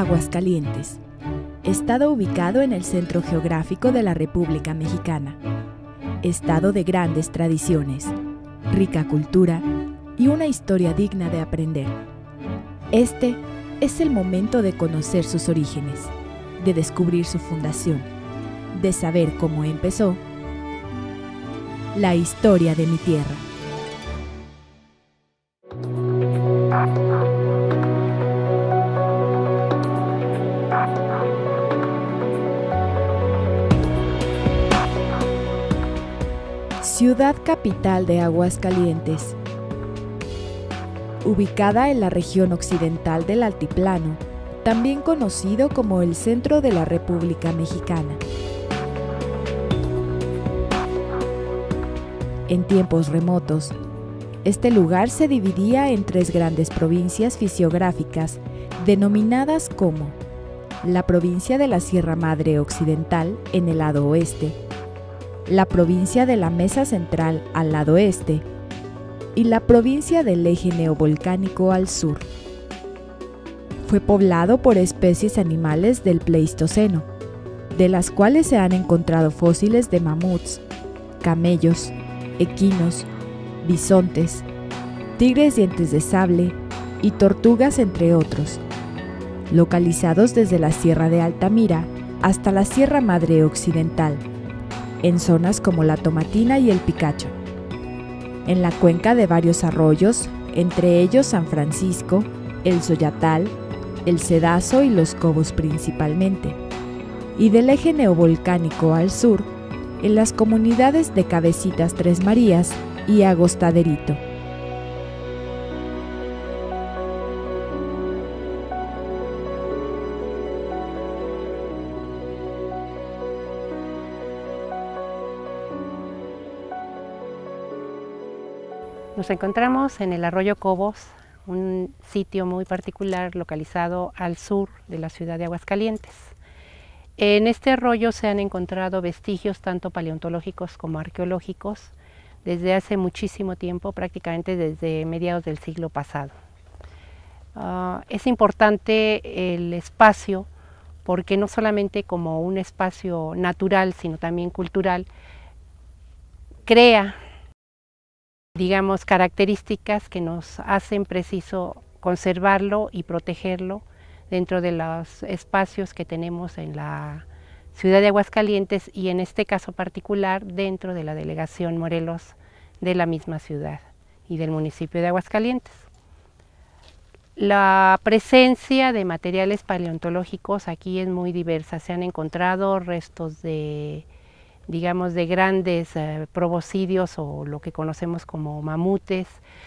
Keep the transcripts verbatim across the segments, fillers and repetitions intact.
Aguascalientes, estado ubicado en el centro geográfico de la República Mexicana, estado de grandes tradiciones, rica cultura y una historia digna de aprender. Este es el momento de conocer sus orígenes, de descubrir su fundación, de saber cómo empezó la historia de mi tierra. Ciudad capital de Aguascalientes. Ubicada en la región occidental del Altiplano, también conocido como el centro de la República Mexicana. En tiempos remotos, este lugar se dividía en tres grandes provincias fisiográficas denominadas como la provincia de la Sierra Madre Occidental en el lado oeste, la provincia de la Mesa Central al lado este y la provincia del Eje Neovolcánico al sur. Fue poblado por especies animales del Pleistoceno, de las cuales se han encontrado fósiles de mamuts, camellos, equinos, bisontes, tigres dientes de sable y tortugas, entre otros, localizados desde la Sierra de Altamira hasta la Sierra Madre Occidental, en zonas como la Tomatina y el Picacho, en la cuenca de varios arroyos, entre ellos San Francisco, el Soyatal, el Cedazo y los Cobos principalmente, y del eje neovolcánico al sur, en las comunidades de Cabecitas Tres Marías y Agostaderito. Nos encontramos en el Arroyo Cobos, un sitio muy particular localizado al sur de la ciudad de Aguascalientes. En este arroyo se han encontrado vestigios tanto paleontológicos como arqueológicos desde hace muchísimo tiempo, prácticamente desde mediados del siglo pasado. Uh, es importante el espacio porque no solamente como un espacio natural, sino también cultural, crea, digamos, características que nos hacen preciso conservarlo y protegerlo dentro de los espacios que tenemos en la ciudad de Aguascalientes y en este caso particular dentro de la delegación Morelos de la misma ciudad y del municipio de Aguascalientes. La presencia de materiales paleontológicos aquí es muy diversa. Se han encontrado restos de digamos, de grandes eh, proboscidios o lo que conocemos como mamutes,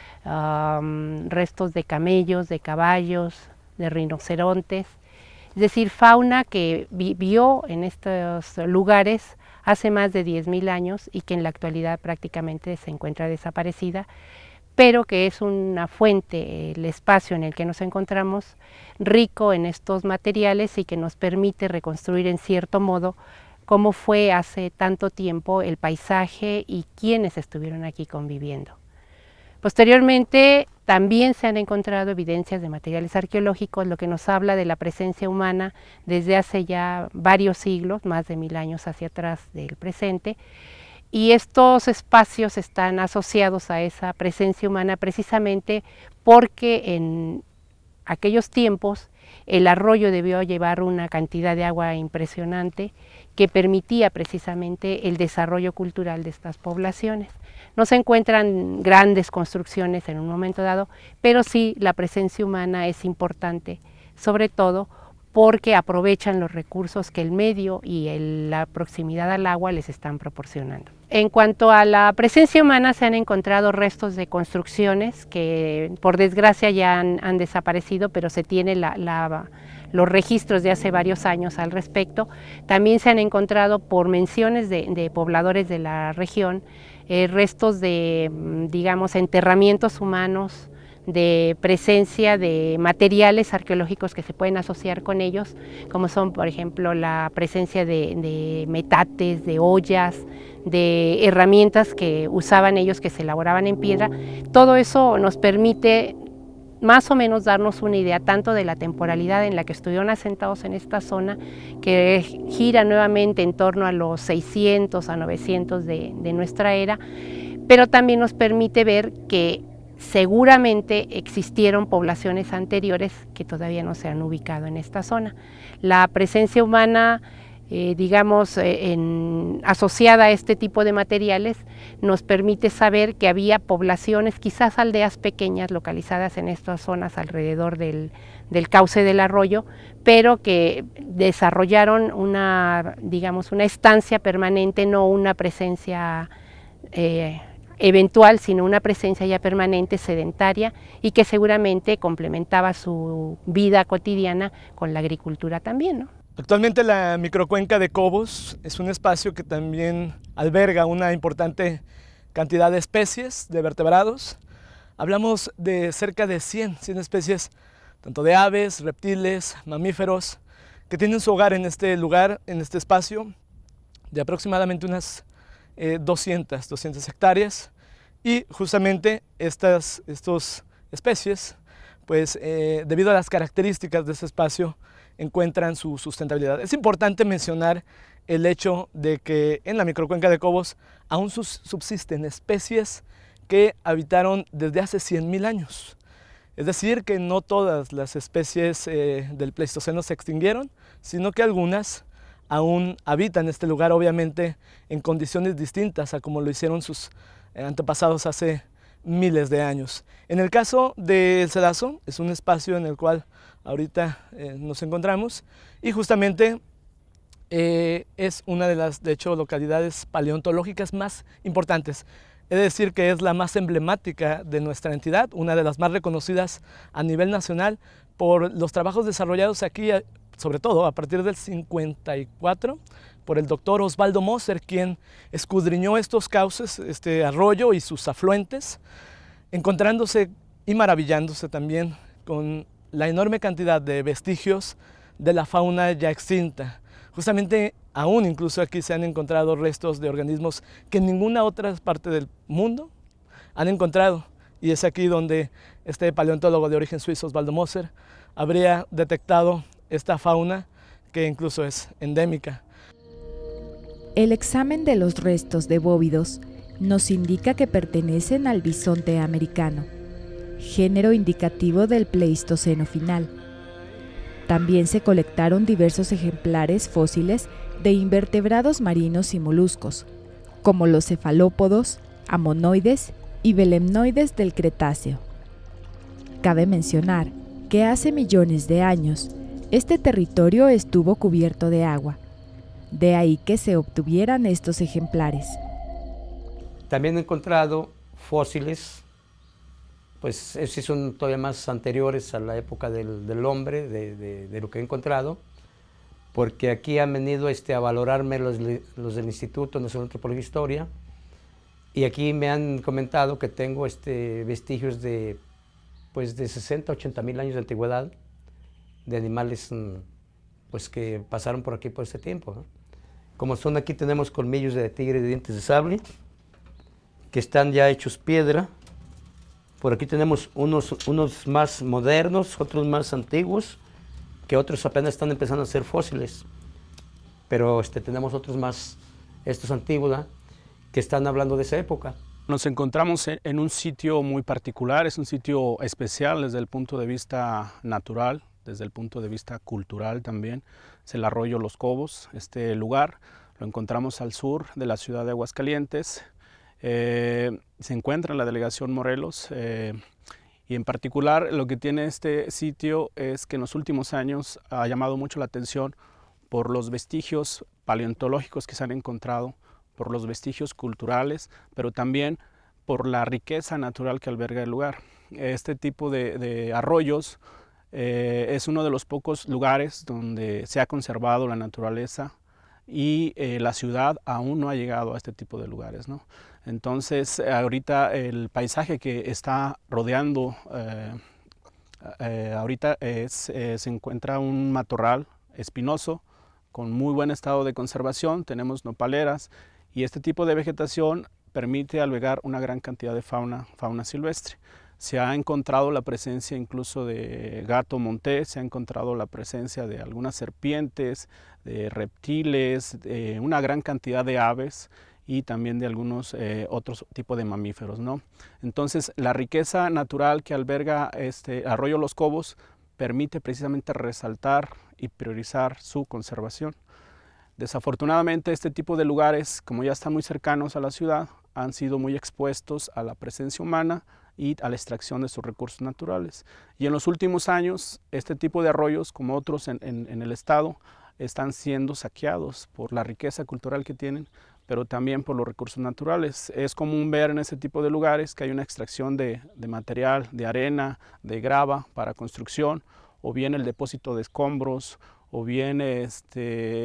um, restos de camellos, de caballos, de rinocerontes, es decir, fauna que vivió en estos lugares hace más de diez mil años y que en la actualidad prácticamente se encuentra desaparecida, pero que es una fuente, el espacio en el que nos encontramos, rico en estos materiales y que nos permite reconstruir en cierto modo cómo fue hace tanto tiempo el paisaje y quiénes estuvieron aquí conviviendo. Posteriormente también se han encontrado evidencias de materiales arqueológicos, lo que nos habla de la presencia humana desde hace ya varios siglos, más de mil años hacia atrás del presente, y estos espacios están asociados a esa presencia humana precisamente porque en aquellos tiempos el arroyo debió llevar una cantidad de agua impresionante que permitía precisamente el desarrollo cultural de estas poblaciones. No se encuentran grandes construcciones en un momento dado, pero sí la presencia humana es importante, sobre todo porque aprovechan los recursos que el medio y el, la proximidad al agua les están proporcionando. En cuanto a la presencia humana, se han encontrado restos de construcciones que por desgracia ya han, han desaparecido, pero se tiene la, la, los registros de hace varios años al respecto. También se han encontrado por menciones de, de pobladores de la región, eh, restos de, digamos, enterramientos humanos, de presencia de materiales arqueológicos que se pueden asociar con ellos, como son, por ejemplo, la presencia de, de metates, de ollas, de herramientas que usaban ellos que se elaboraban en piedra. Todo eso nos permite más o menos darnos una idea tanto de la temporalidad en la que estuvieron asentados en esta zona, que gira nuevamente en torno a los seiscientos a novecientos de, de nuestra era, pero también nos permite ver que seguramente existieron poblaciones anteriores que todavía no se han ubicado en esta zona. La presencia humana, eh, digamos, eh, en, asociada a este tipo de materiales, nos permite saber que había poblaciones, quizás aldeas pequeñas localizadas en estas zonas alrededor del, del cauce del arroyo, pero que desarrollaron una, digamos, una estancia permanente, no una presencia eh, eventual, sino una presencia ya permanente, sedentaria, y que seguramente complementaba su vida cotidiana con la agricultura también, ¿no? Actualmente la microcuenca de Cobos es un espacio que también alberga una importante cantidad de especies de vertebrados. Hablamos de cerca de cien, cien especies, tanto de aves, reptiles, mamíferos, que tienen su hogar en este lugar, en este espacio, de aproximadamente unas eh, doscientas, doscientas hectáreas, y justamente estas estos especies, pues eh, debido a las características de este espacio, encuentran su sustentabilidad. Es importante mencionar el hecho de que en la microcuenca de Cobos aún subsisten especies que habitaron desde hace cien mil años. Es decir, que no todas las especies eh, del Pleistoceno se extinguieron, sino que algunas aún habitan este lugar, obviamente en condiciones distintas a como lo hicieron sus antepasados hace miles de años. En el caso del Cedazo, es un espacio en el cual ahorita eh, nos encontramos, y justamente eh, es una de las, de hecho, localidades paleontológicas más importantes. Es decir, que es la más emblemática de nuestra entidad, una de las más reconocidas a nivel nacional por los trabajos desarrollados aquí, sobre todo a partir del cincuenta y cuatro, por el doctor Osvaldo Moser, quien escudriñó estos cauces, este arroyo y sus afluentes, encontrándose y maravillándose también con la enorme cantidad de vestigios de la fauna ya extinta. Justamente aún incluso aquí se han encontrado restos de organismos que en ninguna otra parte del mundo han encontrado, y es aquí donde este paleontólogo de origen suizo, Osvaldo Moser, habría detectado esta fauna que incluso es endémica. El examen de los restos de bóvidos nos indica que pertenecen al bisonte americano, género indicativo del Pleistoceno final. También se colectaron diversos ejemplares fósiles de invertebrados marinos y moluscos, como los cefalópodos, amonoides y belemnoides del Cretáceo. Cabe mencionar que hace millones de años, este territorio estuvo cubierto de agua, de ahí que se obtuvieran estos ejemplares. También he encontrado fósiles, pues esos sí son todavía más anteriores a la época del, del hombre, de, de, de lo que he encontrado, porque aquí han venido este, a valorarme los, los del Instituto Nacional de Antropología e Historia, y aquí me han comentado que tengo este, vestigios de, pues, de sesenta, ochenta mil años de antigüedad, de animales pues, que pasaron por aquí por ese tiempo, ¿no? Como son, aquí tenemos colmillos de tigre de dientes de sable, que están ya hechos piedra. Por aquí tenemos unos, unos más modernos, otros más antiguos, que otros apenas están empezando a ser fósiles. Pero este, tenemos otros más, estos antiguos, ¿eh? que están hablando de esa época. Nos encontramos en un sitio muy particular, es un sitio especial desde el punto de vista natural, desde el punto de vista cultural también. Es el arroyo Los Cobos. Este lugar lo encontramos al sur de la ciudad de Aguascalientes. Eh, se encuentra en la delegación Morelos, eh, y en particular lo que tiene este sitio es que en los últimos años ha llamado mucho la atención por los vestigios paleontológicos que se han encontrado, por los vestigios culturales, pero también por la riqueza natural que alberga el lugar. Este tipo de, de arroyos eh, es uno de los pocos lugares donde se ha conservado la naturaleza, y eh, la ciudad aún no ha llegado a este tipo de lugares, ¿no? Entonces, ahorita el paisaje que está rodeando, eh, eh, ahorita es, eh, se encuentra un matorral espinoso con muy buen estado de conservación, tenemos nopaleras, y este tipo de vegetación permite albergar una gran cantidad de fauna, fauna silvestre. Se ha encontrado la presencia incluso de gato montés, se ha encontrado la presencia de algunas serpientes, de reptiles, de una gran cantidad de aves y también de algunos eh, otros tipos de mamíferos, ¿no? Entonces, la riqueza natural que alberga este Arroyo Los Cobos permite precisamente resaltar y priorizar su conservación. Desafortunadamente, este tipo de lugares, como ya están muy cercanos a la ciudad, han sido muy expuestos a la presencia humana y a la extracción de sus recursos naturales. Y en los últimos años, este tipo de arroyos, como otros en, en, en el estado, están siendo saqueados por la riqueza cultural que tienen, pero también por los recursos naturales. Es común ver en ese tipo de lugares que hay una extracción de, de material, de arena, de grava para construcción, o bien el depósito de escombros, o bien este,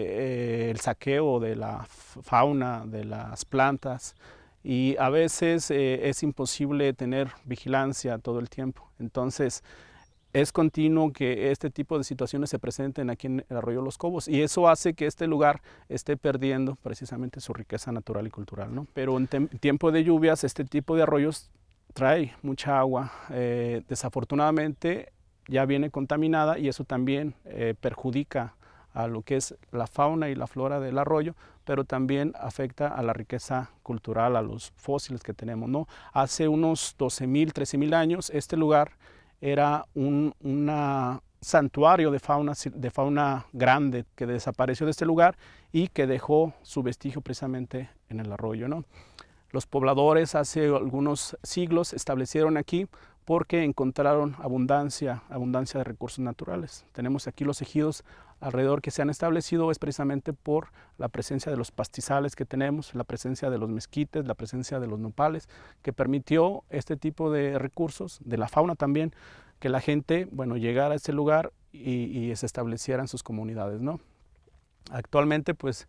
eh, el saqueo de la fauna, de las plantas, y a veces eh, es imposible tener vigilancia todo el tiempo. Entonces, es continuo que este tipo de situaciones se presenten aquí en el Arroyo Los Cobos, y eso hace que este lugar esté perdiendo precisamente su riqueza natural y cultural, ¿no? Pero en tiempo de lluvias este tipo de arroyos trae mucha agua. Eh, desafortunadamente ya viene contaminada y eso también eh, perjudica a lo que es la fauna y la flora del arroyo, pero también afecta a la riqueza cultural, a los fósiles que tenemos, ¿no? Hace unos doce mil, trece mil años este lugar era un una santuario de fauna, de fauna grande que desapareció de este lugar y que dejó su vestigio precisamente en el arroyo, ¿no? Los pobladores hace algunos siglos establecieron aquí porque encontraron abundancia, abundancia de recursos naturales. Tenemos aquí los ejidos alrededor que se han establecido, es precisamente por la presencia de los pastizales que tenemos, la presencia de los mezquites, la presencia de los nopales, que permitió este tipo de recursos, de la fauna también, que la gente, bueno, llegara a este lugar y, y se establecieran sus comunidades, ¿no? Actualmente, pues,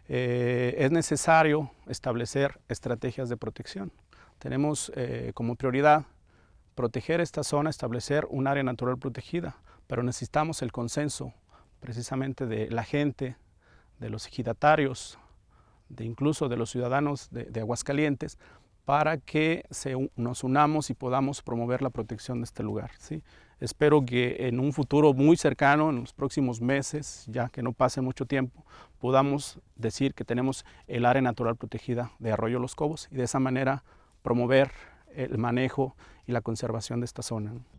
eh, es necesario establecer estrategias de protección. Tenemos eh, como prioridad proteger esta zona, establecer un área natural protegida, pero necesitamos el consenso precisamente de la gente, de los ejidatarios, de incluso de los ciudadanos de, de Aguascalientes, para que se, nos unamos y podamos promover la protección de este lugar, ¿sí? Espero que en un futuro muy cercano, en los próximos meses, ya que no pase mucho tiempo, podamos decir que tenemos el área natural protegida de Arroyo Los Cobos y de esa manera promover el manejo y la conservación de esta zona, ¿no?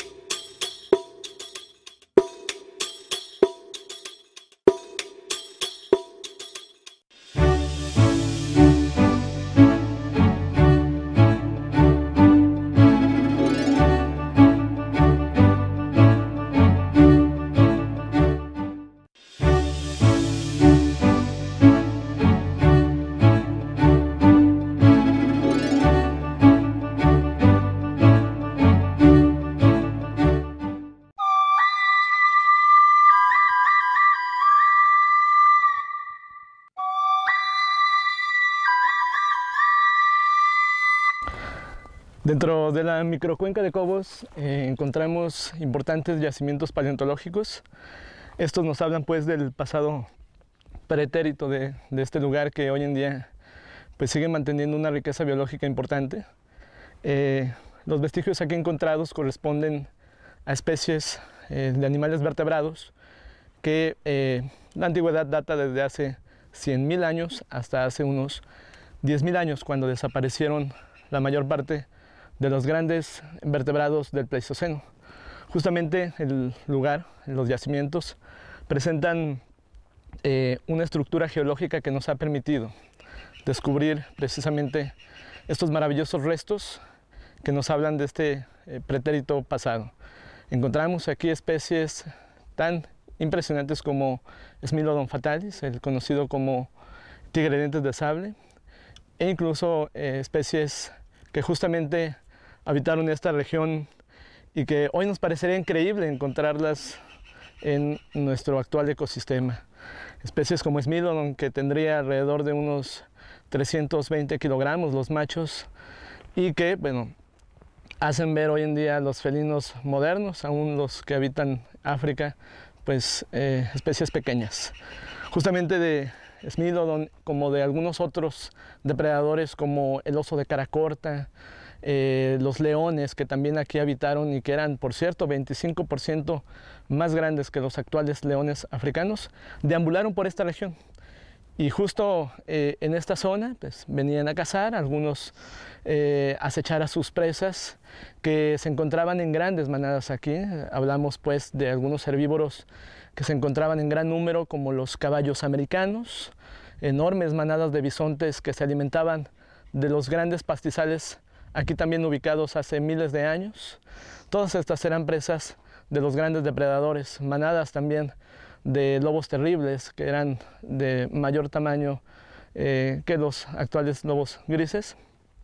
Dentro de la microcuenca de Cobos eh, encontramos importantes yacimientos paleontológicos. Estos nos hablan pues del pasado pretérito de, de este lugar, que hoy en día pues sigue manteniendo una riqueza biológica importante. Eh, los vestigios aquí encontrados corresponden a especies eh, de animales vertebrados que eh, la antigüedad data desde hace cien mil años hasta hace unos diez mil años, cuando desaparecieron la mayor parte de los grandes vertebrados del Pleistoceno. Justamente el lugar, los yacimientos, presentan eh, una estructura geológica que nos ha permitido descubrir precisamente estos maravillosos restos que nos hablan de este eh, pretérito pasado. Encontramos aquí especies tan impresionantes como Smilodon fatalis, el conocido como tigre de dientes de sable, e incluso eh, especies que justamente habitaron esta región y que hoy nos parecería increíble encontrarlas en nuestro actual ecosistema. Especies como Smilodon, que tendría alrededor de unos trescientos veinte kilogramos los machos, y que, bueno, hacen ver hoy en día a los felinos modernos, aún los que habitan África, pues eh, especies pequeñas. Justamente de Smilodon, como de algunos otros depredadores como el oso de cara corta, eh, los leones que también aquí habitaron y que eran, por cierto, veinticinco por ciento más grandes que los actuales leones africanos, deambularon por esta región. Y justo eh, en esta zona pues, venían a cazar, algunos eh, a acechar a sus presas que se encontraban en grandes manadas aquí. Hablamos pues de algunos herbívoros que se encontraban en gran número como los caballos americanos, enormes manadas de bisontes que se alimentaban de los grandes pastizales aquí también ubicados hace miles de años. Todas estas eran presas de los grandes depredadores, manadas también de lobos terribles que eran de mayor tamaño eh, que los actuales lobos grises.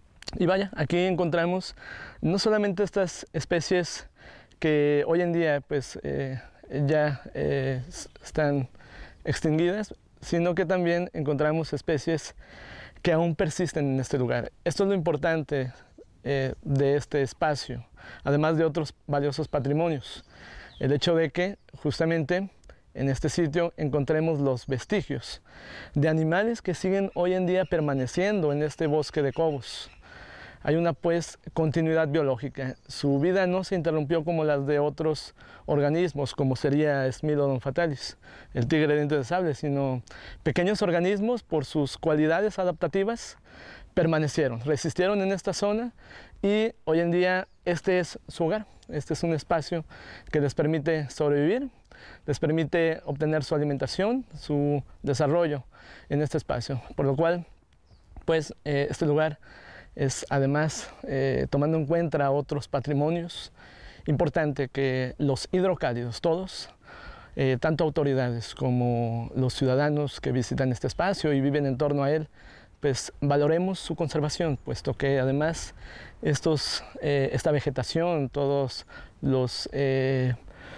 Y vaya, aquí encontramos no solamente estas especies que hoy en día pues, eh, ya eh, están extinguidas, sino que también encontramos especies que aún persisten en este lugar. Esto es lo importante eh, de este espacio, además de otros valiosos patrimonios. El hecho de que justamente en este sitio encontremos los vestigios de animales que siguen hoy en día permaneciendo en este bosque de Cobos. Hay una pues continuidad biológica. Su vida no se interrumpió como las de otros organismos, como sería Smilodon fatalis, el tigre de dientes de sable, sino pequeños organismos por sus cualidades adaptativas permanecieron, resistieron en esta zona y hoy en día este es su hogar. Este es un espacio que les permite sobrevivir, les permite obtener su alimentación, su desarrollo en este espacio, por lo cual pues eh, este lugar es además, eh, tomando en cuenta otros patrimonios, importante que los hidrocálidos, todos, eh, tanto autoridades como los ciudadanos que visitan este espacio y viven en torno a él, pues valoremos su conservación, puesto que además estos, eh, esta vegetación, todos los eh,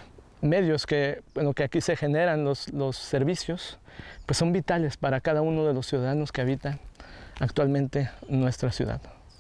medios que, bueno, que aquí se generan, los, los servicios, pues son vitales para cada uno de los ciudadanos que habitan actualmente nuestra ciudad.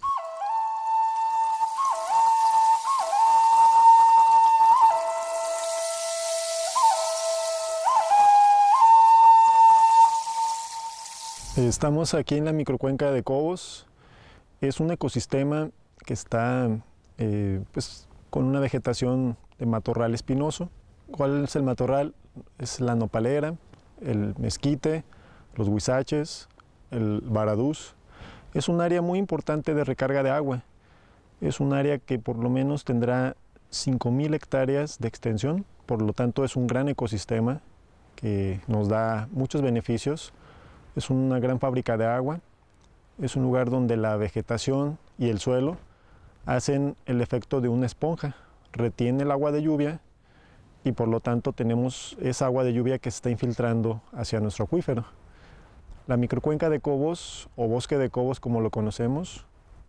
Estamos aquí en la microcuenca de Cobos. Es un ecosistema que está eh, pues, con una vegetación de matorral espinoso. ¿Cuál es el matorral? Es la nopalera, el mezquite, los huizaches, el baradús. Es un área muy importante de recarga de agua. Es un área que por lo menos tendrá cinco mil hectáreas de extensión, por lo tanto es un gran ecosistema que nos da muchos beneficios. Es una gran fábrica de agua, es un lugar donde la vegetación y el suelo hacen el efecto de una esponja, retiene el agua de lluvia y por lo tanto tenemos esa agua de lluvia que se está infiltrando hacia nuestro acuífero. La microcuenca de Cobos, o bosque de Cobos como lo conocemos,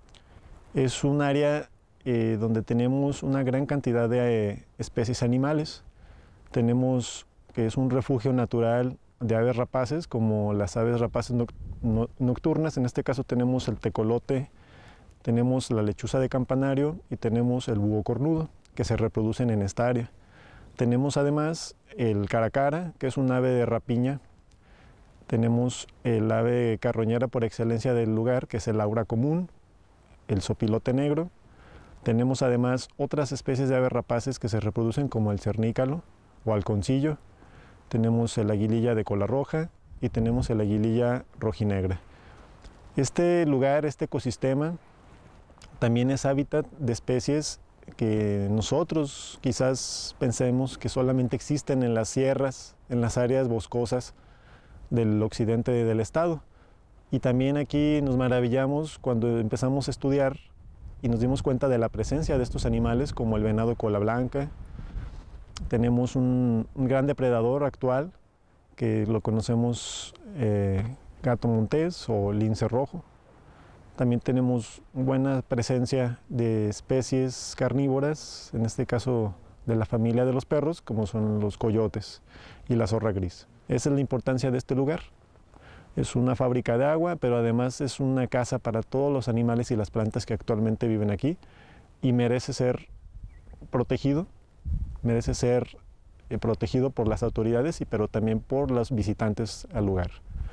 es un área eh, donde tenemos una gran cantidad de eh, especies animales. Tenemos que es un refugio natural de aves rapaces, como las aves rapaces no, no, nocturnas. En este caso tenemos el tecolote, tenemos la lechuza de campanario y tenemos el búho cornudo, que se reproducen en esta área. Tenemos además el caracara, que es un ave de rapiña. Tenemos el ave carroñera por excelencia del lugar, que es el aura común, el sopilote negro. Tenemos además otras especies de aves rapaces que se reproducen, como el cernícalo o halconcillo. Tenemos el aguililla de cola roja y tenemos el aguililla rojinegra. Este lugar, este ecosistema, también es hábitat de especies que nosotros quizás pensemos que solamente existen en las sierras, en las áreas boscosas del occidente del estado. Y también aquí nos maravillamos cuando empezamos a estudiar y nos dimos cuenta de la presencia de estos animales, como el venado cola blanca. Tenemos un, un gran depredador actual, que lo conocemos eh, gato montés o lince rojo. También tenemos buena presencia de especies carnívoras, en este caso de la familia de los perros, como son los coyotes y la zorra gris. Esa es la importancia de este lugar. Es una fábrica de agua, pero además es una casa para todos los animales y las plantas que actualmente viven aquí y merece ser protegido. merece ser eh, protegido por las autoridades, y, pero también por los visitantes al lugar.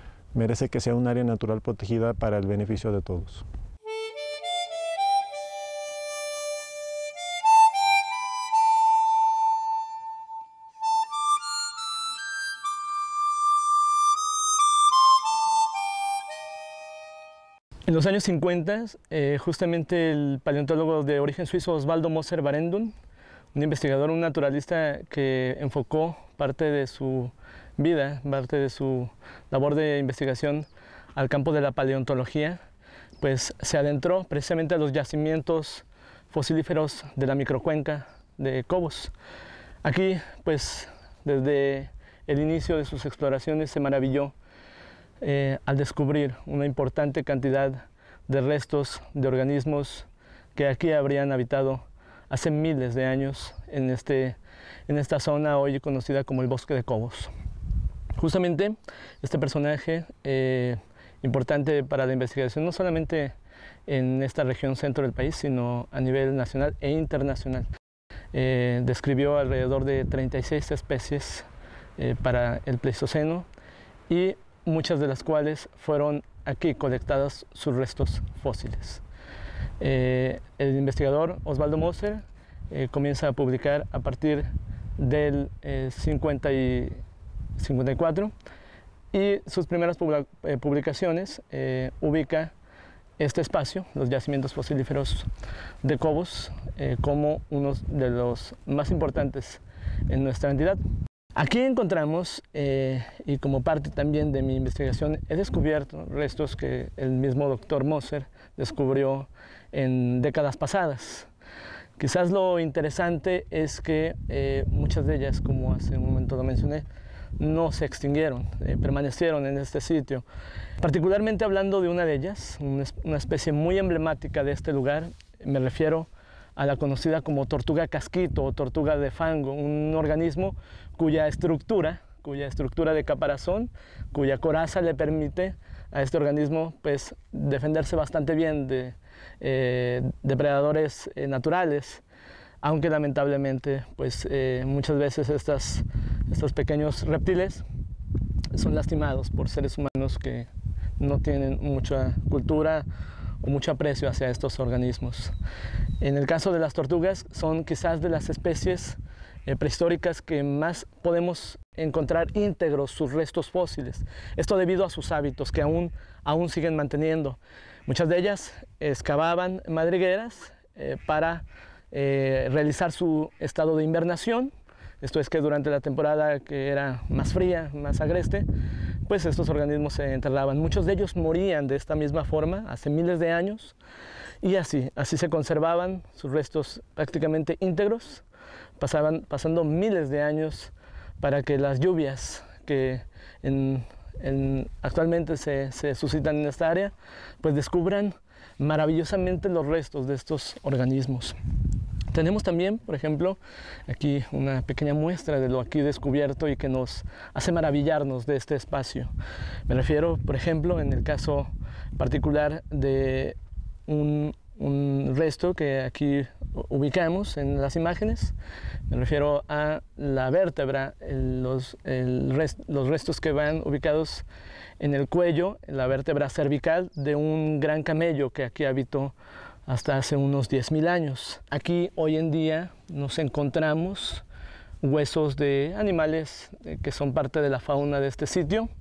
Merece que sea un área natural protegida para el beneficio de todos. En los años cincuenta, eh, justamente el paleontólogo de origen suizo Osvaldo Moser Barrendon, un investigador, un naturalista que enfocó parte de su vida, parte de su labor de investigación al campo de la paleontología, pues se adentró precisamente a los yacimientos fosilíferos de la microcuenca de Cobos. Aquí, pues, desde el inicio de sus exploraciones se maravilló eh, al descubrir una importante cantidad de restos de organismos que aquí habrían habitado hace miles de años en, este, en esta zona hoy conocida como el Bosque de Cobos. Justamente este personaje eh, importante para la investigación, no solamente en esta región centro del país, sino a nivel nacional e internacional. Eh, describió alrededor de treinta y seis especies eh, para el Pleistoceno y muchas de las cuales fueron aquí colectadas sus restos fósiles. Eh, el investigador Osvaldo Moser eh, comienza a publicar a partir del eh, cincuenta y cuatro y sus primeras publicaciones eh, ubica este espacio, los yacimientos fosilíferos de Cobos, eh, como uno de los más importantes en nuestra entidad. Aquí encontramos, eh, y como parte también de mi investigación, he descubierto restos que el mismo doctor Moser descubrió en décadas pasadas. Quizás lo interesante es que eh, muchas de ellas, como hace un momento lo mencioné, no se extinguieron, eh, permanecieron en este sitio. Particularmente hablando de una de ellas, una, una especie muy emblemática de este lugar, me refiero a la conocida como tortuga casquito o tortuga de fango, un organismo cuya estructura, cuya estructura de caparazón, cuya coraza le permite a este organismo pues, defenderse bastante bien de eh, depredadores eh, naturales, aunque lamentablemente pues, eh, muchas veces estas, estos pequeños reptiles son lastimados por seres humanos que no tienen mucha cultura o mucho aprecio hacia estos organismos. En el caso de las tortugas, son quizás de las especies eh, prehistóricas que más podemos encontrar íntegros sus restos fósiles. Esto debido a sus hábitos que aún, aún siguen manteniendo. Muchas de ellas excavaban madrigueras eh, para eh, realizar su estado de invernación. Esto es que durante la temporada que era más fría, más agreste, pues estos organismos se enterraban. Muchos de ellos morían de esta misma forma hace miles de años y así, así se conservaban sus restos prácticamente íntegros, pasaban, pasando miles de años para que las lluvias que en, en, actualmente se, se suscitan en esta área, pues descubran maravillosamente los restos de estos organismos. Tenemos también, por ejemplo, aquí una pequeña muestra de lo aquí descubierto y que nos hace maravillarnos de este espacio. Me refiero, por ejemplo, en el caso particular de un, un resto que aquí ubicamos en las imágenes. Me refiero a la vértebra, el, los, el rest, los restos que van ubicados en el cuello, en la vértebra cervical de un gran camello que aquí habitó hasta hace unos diez mil años. Aquí hoy en día nos encontramos huesos de animales que son parte de la fauna de este sitio,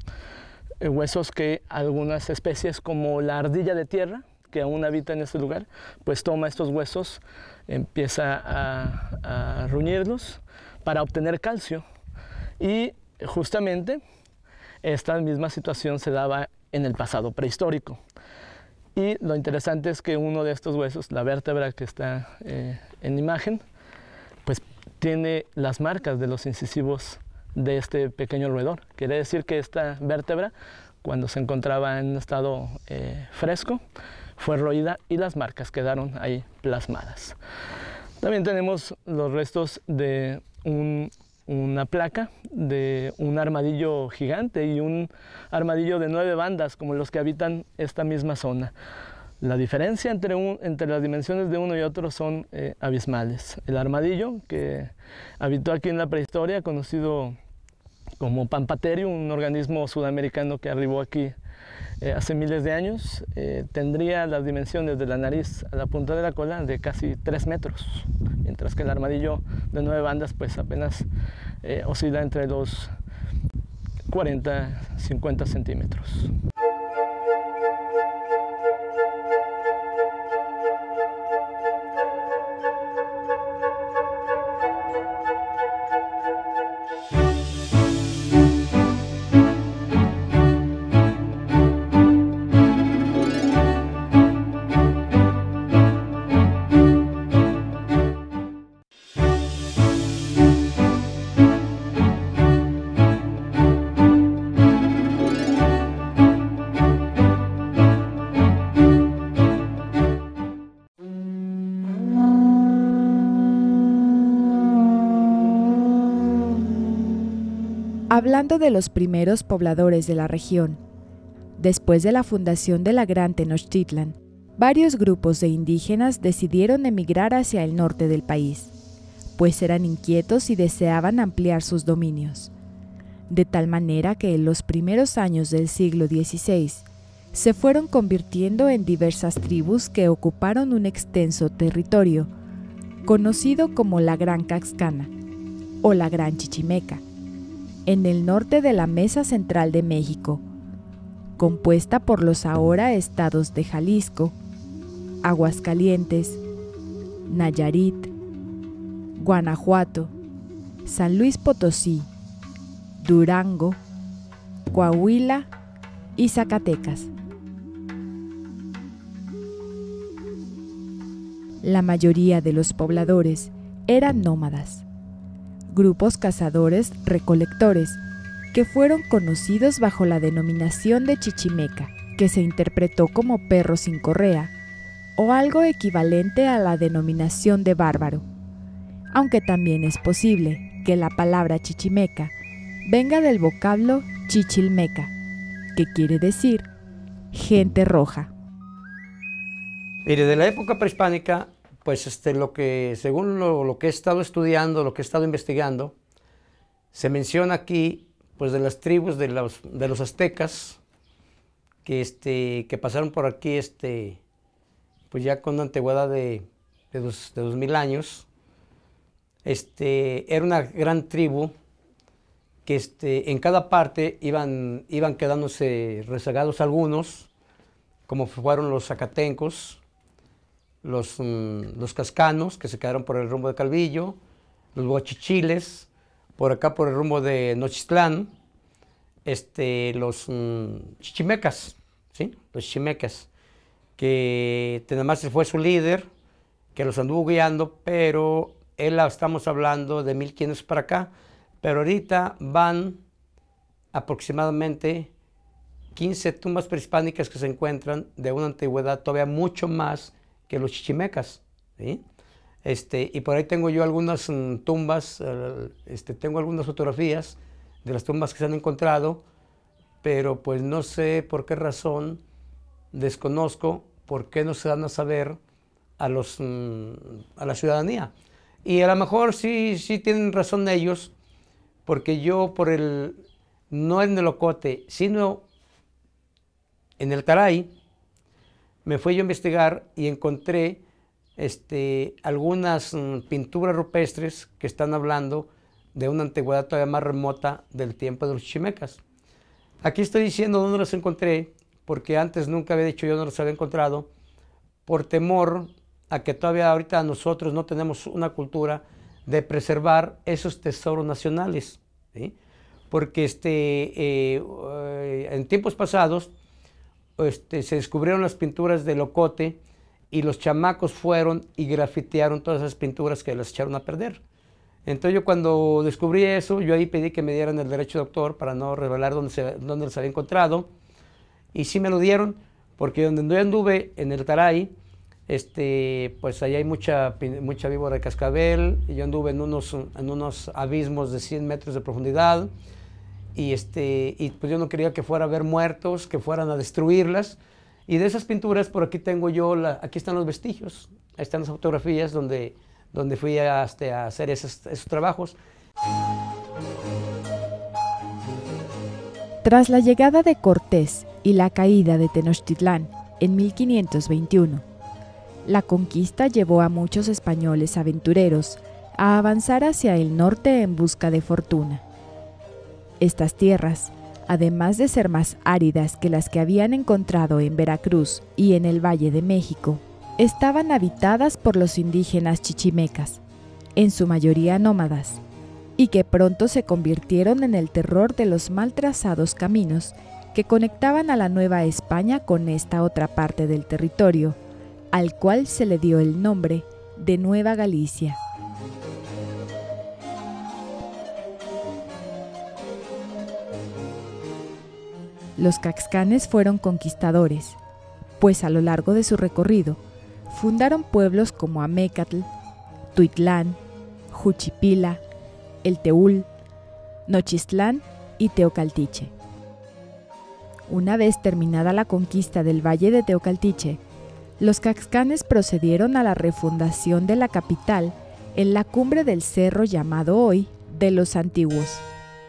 huesos que algunas especies como la ardilla de tierra, que aún habita en este lugar, pues toma estos huesos, empieza a, a ruñirlos para obtener calcio. Y justamente esta misma situación se daba en el pasado prehistórico. Y lo interesante es que uno de estos huesos, la vértebra que está eh, en imagen, pues tiene las marcas de los incisivos de este pequeño roedor. Quiere decir que esta vértebra, cuando se encontraba en un estado eh, fresco, fue roída y las marcas quedaron ahí plasmadas. También tenemos los restos de un una placa de un armadillo gigante y un armadillo de nueve bandas como los que habitan esta misma zona. La diferencia entre, un, entre las dimensiones de uno y otro son eh, abismales. El armadillo, que habitó aquí en la prehistoria, conocido como Pampatherium, un organismo sudamericano que arribó aquí eh, hace miles de años, eh, tendría las dimensiones de la nariz a la punta de la cola de casi tres metros, mientras que el armadillo de nueve bandas pues apenas eh, oscila entre los cuarenta a cincuenta centímetros. hablando de los primeros pobladores de la región. Después de la fundación de la Gran Tenochtitlan, varios grupos de indígenas decidieron emigrar hacia el norte del país, pues eran inquietos y deseaban ampliar sus dominios. De tal manera que en los primeros años del siglo dieciséis se fueron convirtiendo en diversas tribus que ocuparon un extenso territorio, conocido como la Gran Caxcana o la Gran Chichimeca, en el norte de la Mesa Central de México, compuesta por los ahora estados de Jalisco, Aguascalientes, Nayarit, Guanajuato, San Luis Potosí, Durango, Coahuila y Zacatecas. La mayoría de los pobladores eran nómadas, grupos cazadores-recolectores que fueron conocidos bajo la denominación de chichimeca, que se interpretó como perro sin correa, o algo equivalente a la denominación de bárbaro, aunque también es posible que la palabra chichimeca venga del vocablo chichilmeca, que quiere decir gente roja. Mire, de la época prehispánica, pues este, lo que, según lo, lo que he estado estudiando, lo que he estado investigando, se menciona aquí pues de las tribus de los, de los aztecas que, este, que pasaron por aquí este, pues ya con una antigüedad de, de, dos, de dos mil años. Este, era una gran tribu que este, en cada parte iban, iban quedándose rezagados algunos, como fueron los zacatencos, los, um, los cascanos, que se quedaron por el rumbo de Calvillo, los huachichiles, por acá por el rumbo de Nochistlán, este, los um, chichimecas, ¿sí? Los chichimecas, que nada más fue su líder, que los anduvo guiando, pero él, estamos hablando de mil quinientos para acá, pero ahorita van aproximadamente quince tumbas prehispánicas que se encuentran de una antigüedad todavía mucho más que los chichimecas, ¿sí? Este, y por ahí tengo yo algunas um, tumbas, uh, este, tengo algunas fotografías de las tumbas que se han encontrado, pero pues no sé por qué razón, desconozco por qué no se dan a saber a, los, um, a la ciudadanía. Y a lo mejor sí, sí tienen razón ellos, porque yo por el, no en el Ocote, sino en el Taray, me fui yo a investigar y encontré Este, algunas mm, pinturas rupestres que están hablando de una antigüedad todavía más remota del tiempo de los chichimecas. Aquí estoy diciendo dónde los encontré, porque antes nunca había dicho yo dónde los había encontrado, por temor a que todavía ahorita nosotros no tenemos una cultura de preservar esos tesoros nacionales, ¿sí? Porque este, eh, eh, en tiempos pasados este, se descubrieron las pinturas del Ocote, y los chamacos fueron y grafitearon todas esas pinturas que las echaron a perder. Entonces yo cuando descubrí eso, yo ahí pedí que me dieran el derecho de autor para no revelar dónde, se, dónde los había encontrado. Y sí me lo dieron, porque donde yo anduve, en el Taray, este, pues allá hay mucha, mucha víbora de cascabel, y yo anduve en unos, en unos abismos de cien metros de profundidad, y, este, y pues yo no quería que fuera a haber muertos, que fueran a destruirlas. Y de esas pinturas, por aquí tengo yo, la, aquí están los vestigios, ahí están las fotografías donde, donde fui a, este, a hacer esos, esos trabajos. Tras la llegada de Cortés y la caída de Tenochtitlán en mil quinientos veintiuno, la conquista llevó a muchos españoles aventureros a avanzar hacia el norte en busca de fortuna. Estas tierras, además de ser más áridas que las que habían encontrado en Veracruz y en el Valle de México, estaban habitadas por los indígenas chichimecas, en su mayoría nómadas, y que pronto se convirtieron en el terror de los mal trazados caminos que conectaban a la Nueva España con esta otra parte del territorio, al cual se le dio el nombre de Nueva Galicia. Los caxcanes fueron conquistadores, pues a lo largo de su recorrido fundaron pueblos como Amécatl, Tuitlán, Juchipila, El Teúl, Nochistlán y Teocaltiche. Una vez terminada la conquista del valle de Teocaltiche, los caxcanes procedieron a la refundación de la capital en la cumbre del cerro llamado hoy de los Antiguos.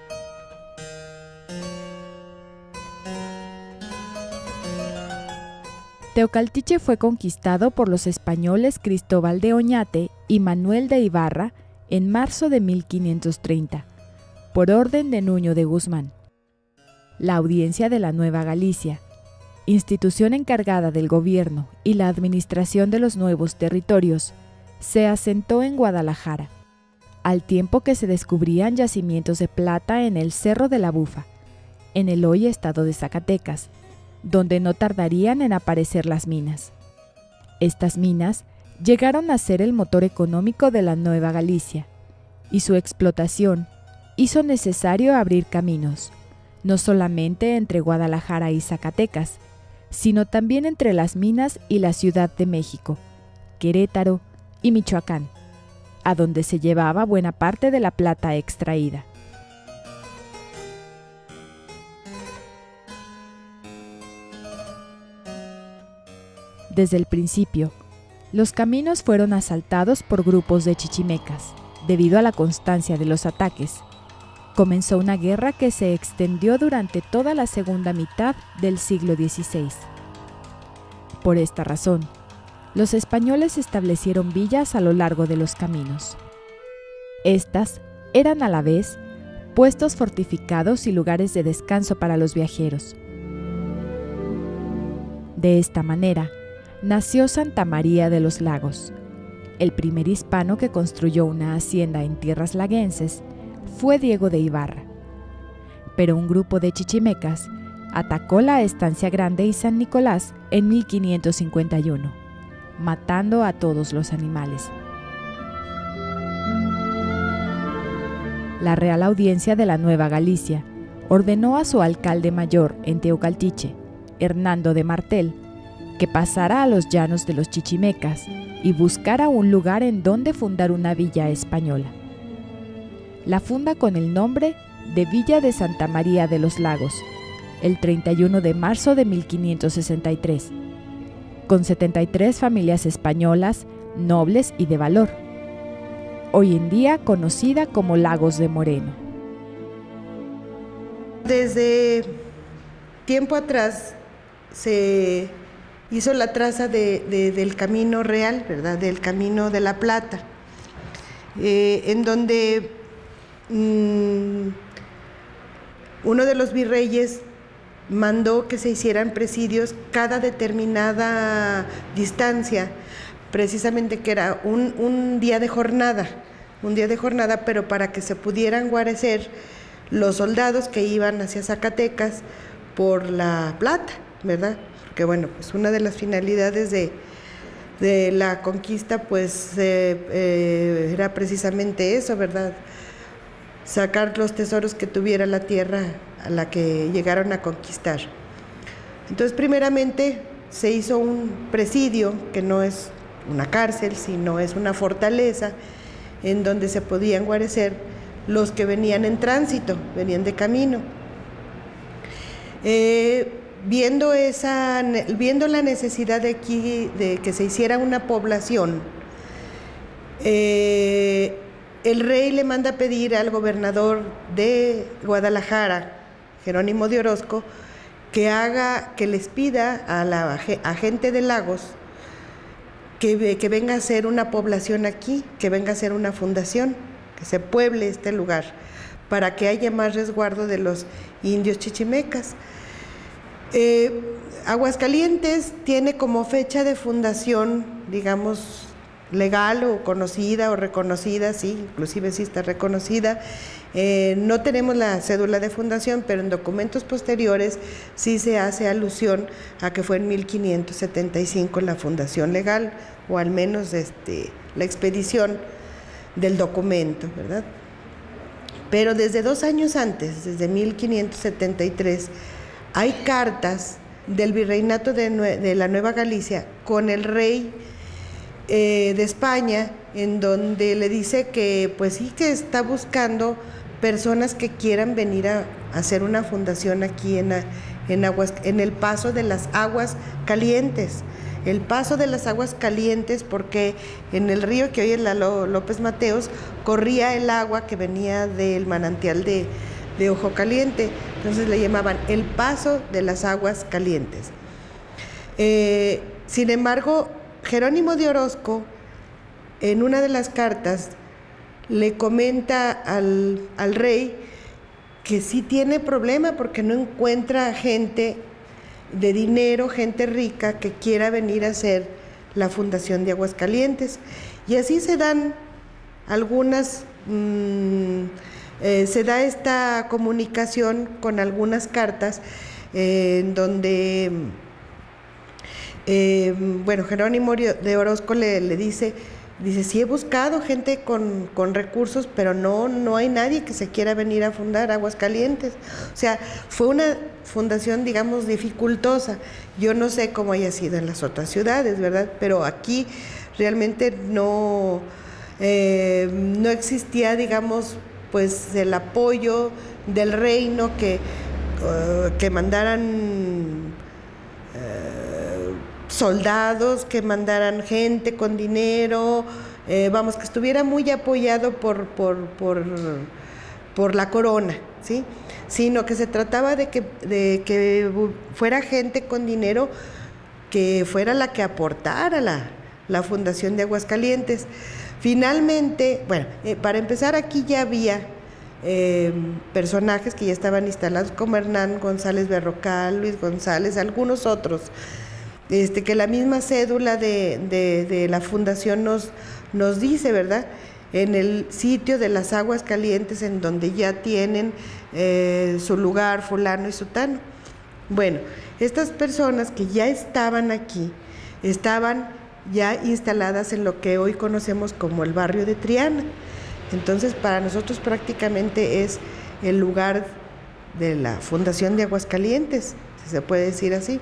Teocaltiche fue conquistado por los españoles Cristóbal de Oñate y Manuel de Ibarra en marzo de mil quinientos treinta, por orden de Nuño de Guzmán. La Audiencia de la Nueva Galicia, institución encargada del gobierno y la administración de los nuevos territorios, se asentó en Guadalajara, al tiempo que se descubrían yacimientos de plata en el Cerro de la Bufa, en el hoy estado de Zacatecas, donde no tardarían en aparecer las minas. Estas minas llegaron a ser el motor económico de la Nueva Galicia, y su explotación hizo necesario abrir caminos, no solamente entre Guadalajara y Zacatecas, sino también entre las minas y la Ciudad de México, Querétaro y Michoacán, a donde se llevaba buena parte de la plata extraída. Desde el principio, los caminos fueron asaltados por grupos de chichimecas. Debido a la constancia de los ataques, comenzó una guerra que se extendió durante toda la segunda mitad del siglo dieciséis. Por esta razón, los españoles establecieron villas a lo largo de los caminos. Estas eran a la vez puestos fortificados y lugares de descanso para los viajeros. De esta manera, nació Santa María de los Lagos. El primer hispano que construyó una hacienda en tierras laguenses fue Diego de Ibarra. Pero un grupo de chichimecas atacó la Estancia Grande y San Nicolás en mil quinientos cincuenta y uno, matando a todos los animales. La Real Audiencia de la Nueva Galicia ordenó a su alcalde mayor en Teocaltiche, Hernando de Martel, que pasara a los llanos de los chichimecas y buscara un lugar en donde fundar una villa española. La funda con el nombre de Villa de Santa María de los Lagos, el treinta y uno de marzo de mil quinientos sesenta y tres, con setenta y tres familias españolas, nobles y de valor, hoy en día conocida como Lagos de Moreno. Desde tiempo atrás se hizo la traza de, de, del camino real, ¿verdad? Del camino de la plata, eh, en donde mmm, uno de los virreyes mandó que se hicieran presidios cada determinada distancia, precisamente que era un, un día de jornada, un día de jornada, pero para que se pudieran guarecer los soldados que iban hacia Zacatecas por la plata, ¿verdad? Que bueno, pues una de las finalidades de, de la conquista pues eh, eh, era precisamente eso, ¿verdad? Sacar los tesoros que tuviera la tierra a la que llegaron a conquistar. Entonces, primeramente se hizo un presidio, que no es una cárcel, sino es una fortaleza, en donde se podían guarecer los que venían en tránsito, venían de camino. Eh, Viendo, esa, viendo la necesidad de aquí de que se hiciera una población, eh, el rey le manda a pedir al gobernador de Guadalajara, Jerónimo de Orozco, que haga, que les pida a la a gente de Lagos que, que venga a hacer una población aquí, que venga a hacer una fundación, que se pueble este lugar, para que haya más resguardo de los indios chichimecas. Eh, Aguascalientes tiene como fecha de fundación, digamos, legal o conocida o reconocida, sí, inclusive sí está reconocida. Eh, no tenemos la cédula de fundación, pero en documentos posteriores sí se hace alusión a que fue en mil quinientos setenta y cinco la fundación legal, o al menos este, la expedición del documento, ¿verdad? Pero desde dos años antes, desde mil quinientos setenta y tres, hay cartas del virreinato de, de la Nueva Galicia con el rey eh, de España, en donde le dice que pues sí que está buscando personas que quieran venir a, a hacer una fundación aquí en, en, aguas, en el Paso de las Aguas Calientes. El Paso de las Aguas Calientes porque en el río que hoy es la López Mateos corría el agua que venía del manantial de, de Ojo Caliente, entonces le llamaban el Paso de las Aguas Calientes. Eh, sin embargo, Jerónimo de Orozco en una de las cartas le comenta al, al rey que sí tiene problema porque no encuentra gente de dinero, gente rica que quiera venir a hacer la fundación de Aguascalientes. Y así se dan algunas, mmm, eh, se da esta comunicación con algunas cartas eh, en donde, eh, bueno, Jerónimo de Orozco le, le dice, dice, sí he buscado gente con, con recursos, pero no, no hay nadie que se quiera venir a fundar Aguascalientes. O sea, fue una fundación, digamos, dificultosa. Yo no sé cómo haya sido en las otras ciudades, ¿verdad? Pero aquí realmente no, eh, no existía, digamos, pues el apoyo del reino que, uh, que mandaran uh, soldados, que mandaran gente con dinero, eh, vamos, que estuviera muy apoyado por, por, por, por la corona, ¿sí? Sino que se trataba de que, de que fuera gente con dinero que fuera la que aportara la, la fundación de Aguascalientes. Finalmente, bueno, eh, para empezar aquí ya había eh, personajes que ya estaban instalados como Hernán González Berrocal, Luis González, algunos otros, este, que la misma cédula de, de, de la fundación nos, nos dice, ¿verdad?, en el sitio de las Aguas Calientes, en donde ya tienen eh, su lugar fulano y sutano. Bueno, estas personas que ya estaban aquí, estaban ya instaladas en lo que hoy conocemos como el barrio de Triana. Entonces, para nosotros prácticamente es el lugar de la fundación de Aguascalientes, si se puede decir así.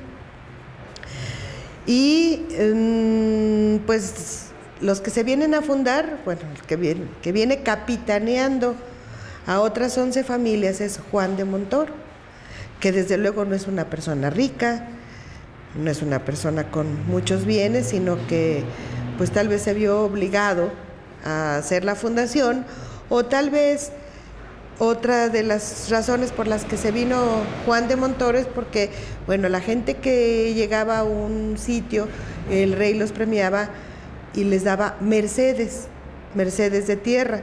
Y um, pues los que se vienen a fundar, bueno, el que viene, que viene capitaneando a otras once familias es Juan de Montoro, que desde luego no es una persona rica, no es una persona con muchos bienes, sino que pues tal vez se vio obligado a hacer la fundación, o tal vez otra de las razones por las que se vino Juan de Montoro es porque, bueno, la gente que llegaba a un sitio, el rey los premiaba y les daba mercedes, mercedes de tierra.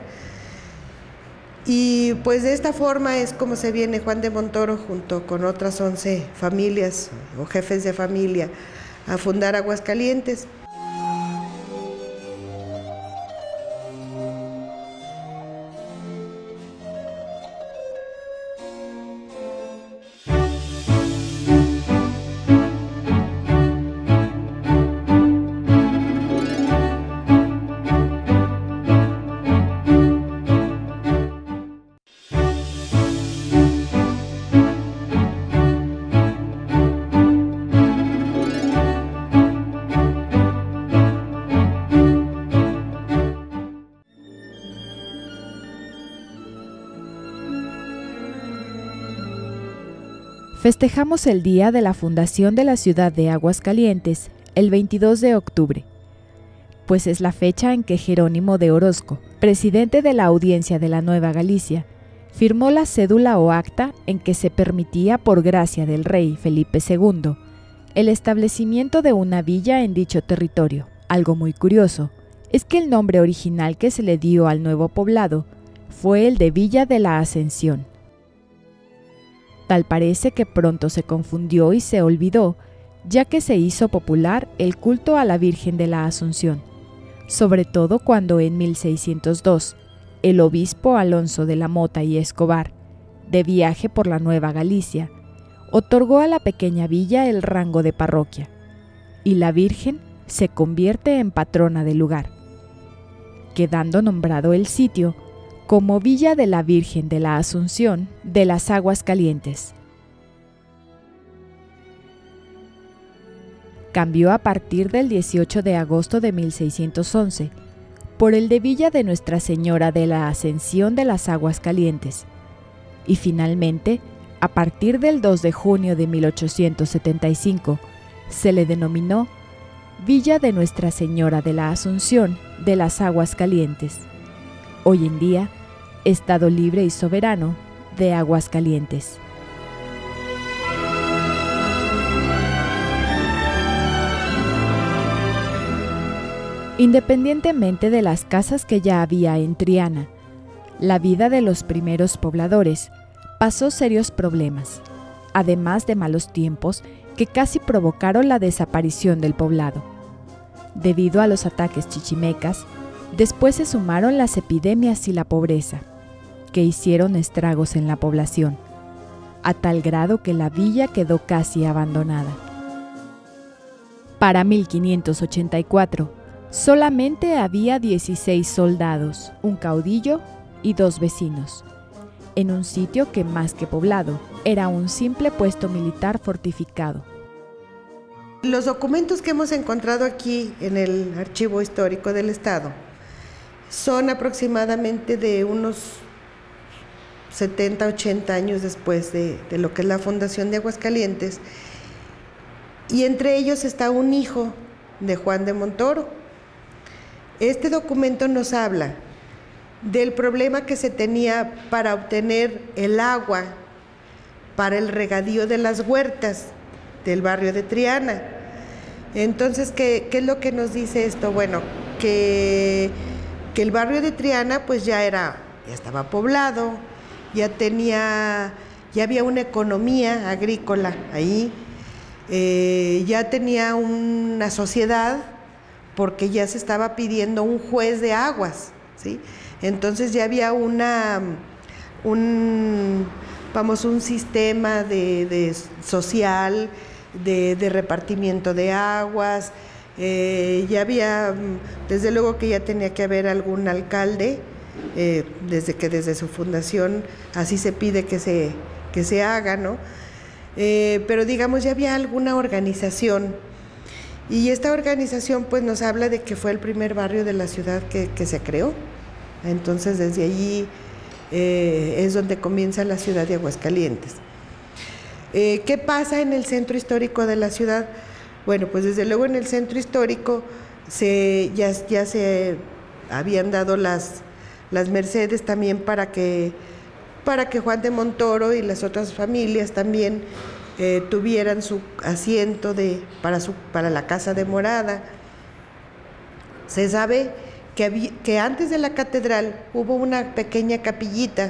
Y pues de esta forma es como se viene Juan de Montoro junto con otras once familias o jefes de familia a fundar Aguascalientes. Festejamos el día de la fundación de la ciudad de Aguascalientes, el veintidós de octubre, pues es la fecha en que Jerónimo de Orozco, presidente de la Audiencia de la Nueva Galicia, firmó la cédula o acta en que se permitía, por gracia del rey Felipe segundo, el establecimiento de una villa en dicho territorio. Algo muy curioso es que el nombre original que se le dio al nuevo poblado fue el de Villa de la Ascensión. Tal parece que pronto se confundió y se olvidó, ya que se hizo popular el culto a la Virgen de la Asunción, sobre todo cuando en mil seiscientos dos el obispo Alonso de la Mota y Escobar, de viaje por la Nueva Galicia, otorgó a la pequeña villa el rango de parroquia, y la Virgen se convierte en patrona del lugar, quedando nombrado el sitio como Villa de la Virgen de la Asunción de las Aguas Calientes. Cambió a partir del dieciocho de agosto de mil seiscientos once, por el de Villa de Nuestra Señora de la Ascensión de las Aguas Calientes, y finalmente, a partir del dos de junio de mil ochocientos setenta y cinco, se le denominó Villa de Nuestra Señora de la Asunción de las Aguas Calientes. Hoy en día, Estado Libre y Soberano de Aguascalientes. Independientemente de las casas que ya había en Triana, la vida de los primeros pobladores pasó serios problemas, además de malos tiempos que casi provocaron la desaparición del poblado. Debido a los ataques chichimecas, después se sumaron las epidemias y la pobreza, que hicieron estragos en la población, a tal grado que la villa quedó casi abandonada. Para mil quinientos ochenta y cuatro, solamente había dieciséis soldados, un caudillo y dos vecinos, en un sitio que más que poblado, era un simple puesto militar fortificado. Los documentos que hemos encontrado aquí en el Archivo Histórico del Estado son aproximadamente de unos setenta, ochenta años después de, de lo que es la fundación de Aguascalientes, y entre ellos está un hijo de Juan de Montoro. Este documento nos habla del problema que se tenía para obtener el agua para el regadío de las huertas del barrio de Triana. Entonces, ¿qué, qué es lo que nos dice esto? Bueno, que, que el barrio de Triana pues ya era, ya estaba poblado, ya tenía, ya había una economía agrícola ahí, eh, ya tenía una sociedad, porque ya se estaba pidiendo un juez de aguas, ¿sí? Entonces ya había una, un, vamos, un sistema de, de social, de, de repartimiento de aguas, eh, ya había, desde luego que ya tenía que haber algún alcalde, eh, desde que desde su fundación así se pide que se, que se haga, ¿no? Eh, pero digamos ya había alguna organización, y esta organización pues nos habla de que fue el primer barrio de la ciudad que, que se creó. Entonces desde allí eh, es donde comienza la ciudad de Aguascalientes. Eh, ¿Qué pasa en el centro histórico de la ciudad? Bueno, pues desde luego en el centro histórico se, ya, ya se habían dado las, las mercedes también para que, para que Juan de Montoro y las otras familias también eh, tuvieran su asiento de, para, su, para la casa de morada. Se sabe que, había, que antes de la catedral hubo una pequeña capillita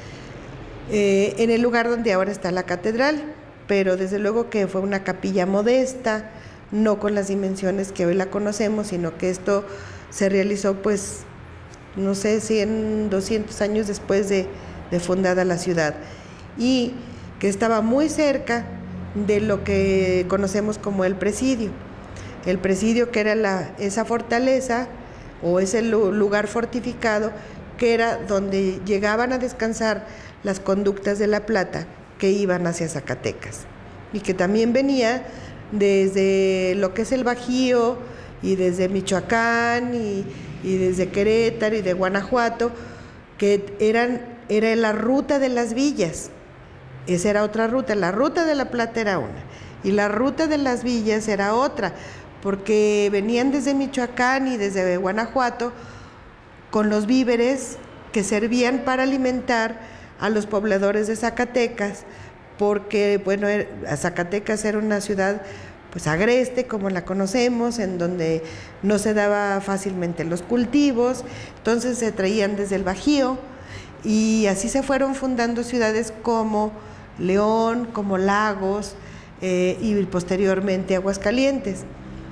eh, en el lugar donde ahora está la catedral, pero desde luego que fue una capilla modesta, no con las dimensiones que hoy la conocemos, sino que esto se realizó pues, no sé, cien, doscientos años después de, de fundada la ciudad, y que estaba muy cerca de lo que conocemos como el presidio. El presidio, que era la, esa fortaleza o ese lugar fortificado, que era donde llegaban a descansar las conductas de la plata que iban hacia Zacatecas, y que también venía desde lo que es el Bajío, y desde Michoacán, y, y desde Querétaro, y de Guanajuato, que eran, era la ruta de las villas. Esa era otra ruta, la ruta de la plata era una, y la ruta de las villas era otra, porque venían desde Michoacán y desde Guanajuato con los víveres que servían para alimentar a los pobladores de Zacatecas, porque bueno, Zacatecas era una ciudad pues agreste, como la conocemos, en donde no se daba fácilmente los cultivos, entonces se traían desde el Bajío, y así se fueron fundando ciudades como León, como Lagos, eh, y posteriormente Aguascalientes.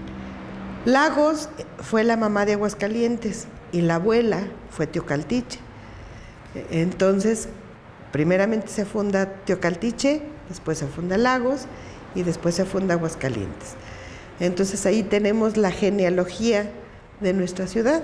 Lagos fue la mamá de Aguascalientes y la abuela fue Teocaltiche. Entonces, primeramente se funda Teocaltiche, después se funda Lagos y después se funda Aguascalientes. Entonces ahí tenemos la genealogía de nuestra ciudad.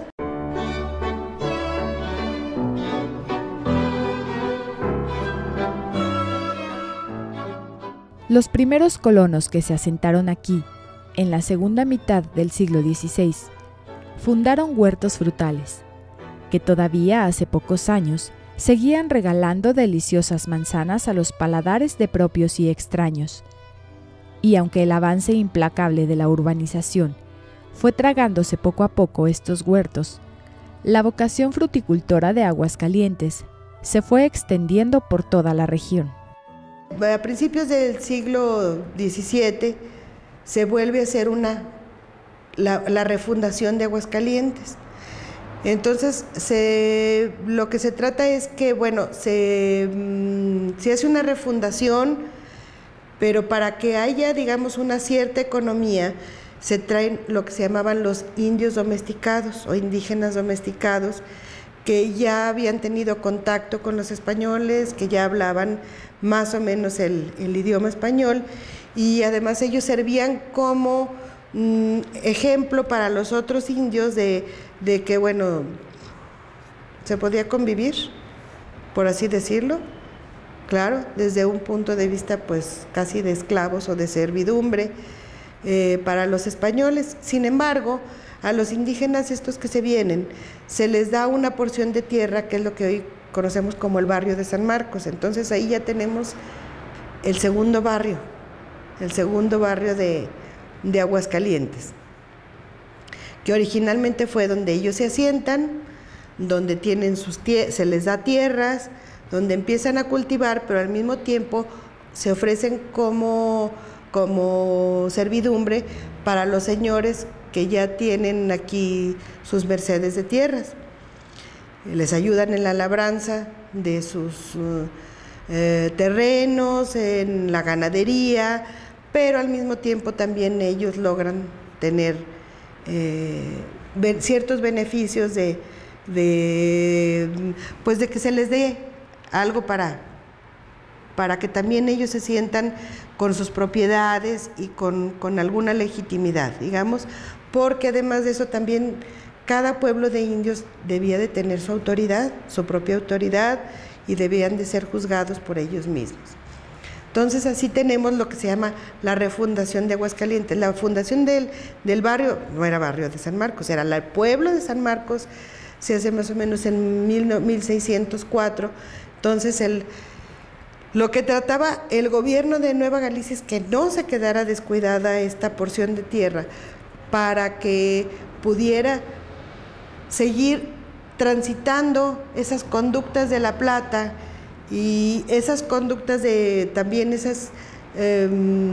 Los primeros colonos que se asentaron aquí, en la segunda mitad del siglo dieciséis, fundaron huertos frutales, que todavía hace pocos años seguían regalando deliciosas manzanas a los paladares de propios y extraños. Y aunque el avance implacable de la urbanización fue tragándose poco a poco estos huertos, la vocación fruticultora de Aguascalientes se fue extendiendo por toda la región. A principios del siglo diecisiete se vuelve a hacer una, la, la refundación de Aguascalientes. Entonces, se, lo que se trata es que, bueno, se, se hace una refundación, pero para que haya, digamos, una cierta economía, se traen lo que se llamaban los indios domesticados o indígenas domesticados, que ya habían tenido contacto con los españoles, que ya hablaban más o menos el, el idioma español, y además ellos servían como mm, ejemplo para los otros indios de, de que, bueno, se podía convivir, por así decirlo, claro, desde un punto de vista pues casi de esclavos o de servidumbre eh, para los españoles. Sin embargo, a los indígenas estos que se vienen, se les da una porción de tierra, que es lo que hoy conocemos como el barrio de San Marcos. Entonces ahí ya tenemos el segundo barrio, el segundo barrio de, de Aguascalientes, que originalmente fue donde ellos se asientan, donde tienen sus se les da tierras, donde empiezan a cultivar, pero al mismo tiempo se ofrecen como, como servidumbre para los señores que ya tienen aquí sus mercedes de tierras. Les ayudan en la labranza de sus uh, eh, terrenos, en la ganadería, pero al mismo tiempo también ellos logran tener eh, ciertos beneficios de, de, pues de que se les dé algo para, para que también ellos se sientan con sus propiedades y con, con alguna legitimidad, digamos, porque además de eso también cada pueblo de indios debía de tener su autoridad, su propia autoridad, y debían de ser juzgados por ellos mismos. Entonces así tenemos lo que se llama la refundación de Aguascalientes. La fundación del, del barrio, no era barrio de San Marcos, era el pueblo de San Marcos, se hace más o menos en mil seiscientos cuatro. Entonces el, lo que trataba el gobierno de Nueva Galicia es que no se quedara descuidada esta porción de tierra, para que pudiera seguir transitando esas conductas de la plata y esas conductas de también esas, eh,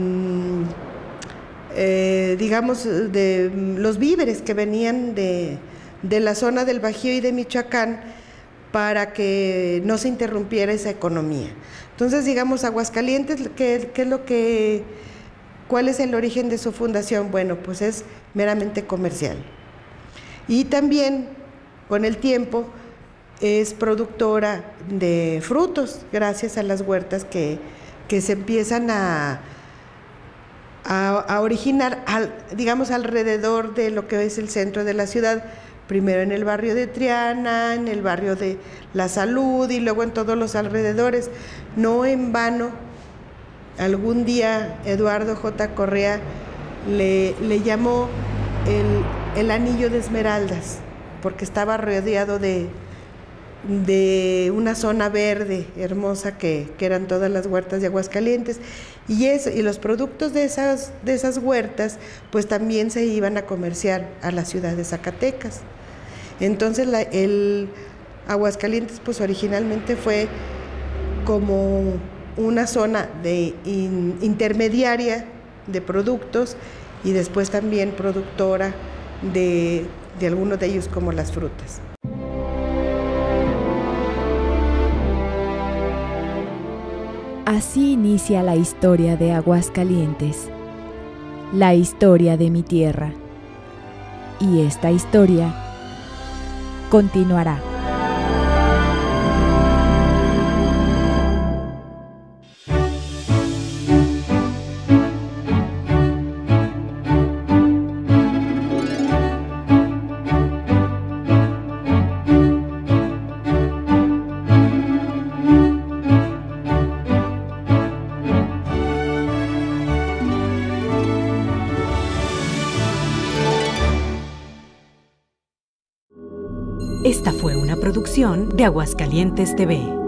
eh, digamos, de los víveres que venían de, de la zona del Bajío y de Michoacán, para que no se interrumpiera esa economía. Entonces, digamos, Aguascalientes, ¿qué, qué es lo que, cuál es el origen de su fundación? Bueno, pues es meramente comercial. Y también, con el tiempo, es productora de frutos, gracias a las huertas que, que se empiezan a, a, a originar, al, digamos, alrededor de lo que es el centro de la ciudad, primero en el barrio de Triana, en el barrio de La Salud y luego en todos los alrededores. No en vano, algún día Eduardo J. Correa le, le llamó el, el anillo de Esmeraldas, porque estaba rodeado de, de una zona verde hermosa que, que eran todas las huertas de Aguascalientes, y, eso, y los productos de esas, de esas huertas pues también se iban a comerciar a la ciudad de Zacatecas. Entonces la, el Aguascalientes pues originalmente fue como una zona de in, intermediaria de productos, y después también productora de, de algunos de ellos, como las frutas. Así inicia la historia de Aguascalientes, la historia de mi tierra. Y esta historia continuará. Esta fue una producción de Aguascalientes T V.